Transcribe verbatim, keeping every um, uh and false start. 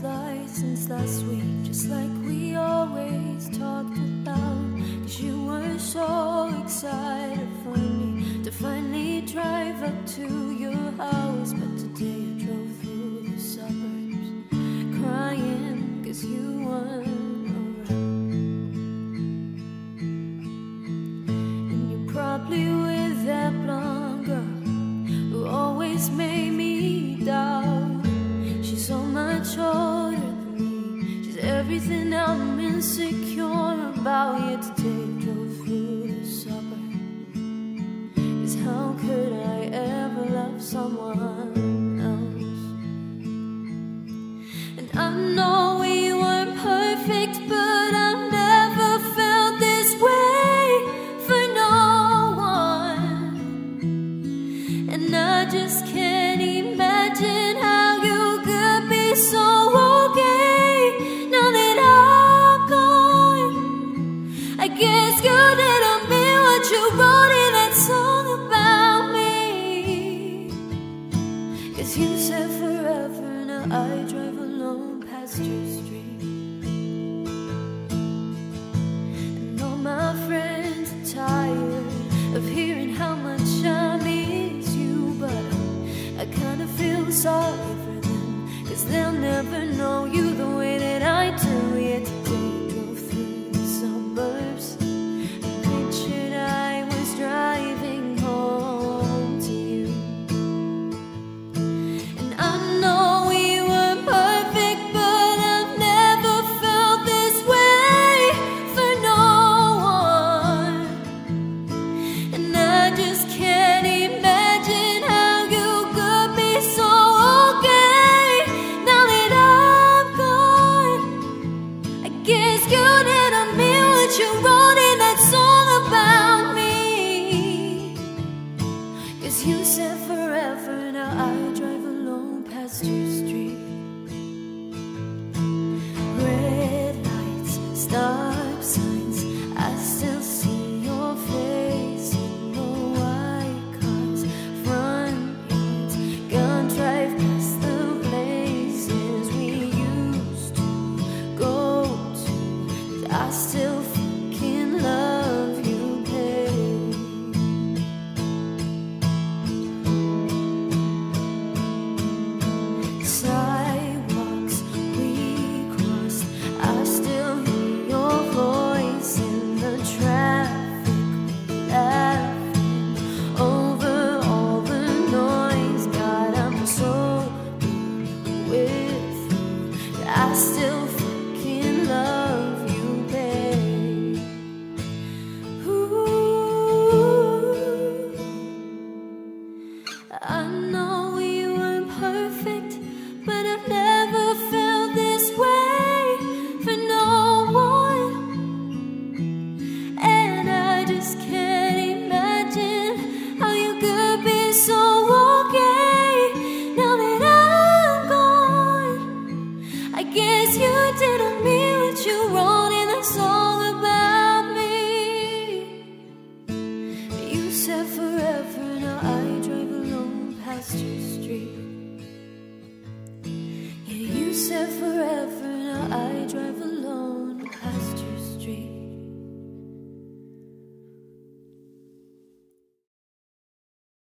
fly since last week, just like we always talked about. Cause you were so excited for me to finally drive up to your house. But today I drove through the suburbs crying cause you weren't around. And you're probably with that blonde girl who always made me doubt. She's so much older than me, she's everything I'm insecure about. Yet today I drove through the suburbs, cause how could I ever love someone else? And I know we weren't perfect, but I've never felt this way for no one. And I just can't imagine how you could be so okay now that I'm gone. I guess you didn't mean what you wrote in that song about me. Cause you said forever, now I drive alone past your street. And all my friends are tired of hearing how much I miss you, but I kinda feel sorry for them, cause they'll never know you the way that I do. Yet today I drove through the suburbs and pictured I was driving home to you. And I know we weren't perfect, but I've never felt this way for no one. And I just can't imagine how you could be so okay now that I'm gone. I guess you didn't mean what you wrote in that song about me. Cause you said forever, now I drive alone past your street. Red lights, stop signs, I still see your face in the white cars, front yards, gun drive past the places we used to go to. 'Cause I still fucking love you, babe. Sidewalks we crossed, I still hear your voice in the traffic, laughing over all the noise. God, I'm so good with you, I still fucking love you, babe. Ooh, I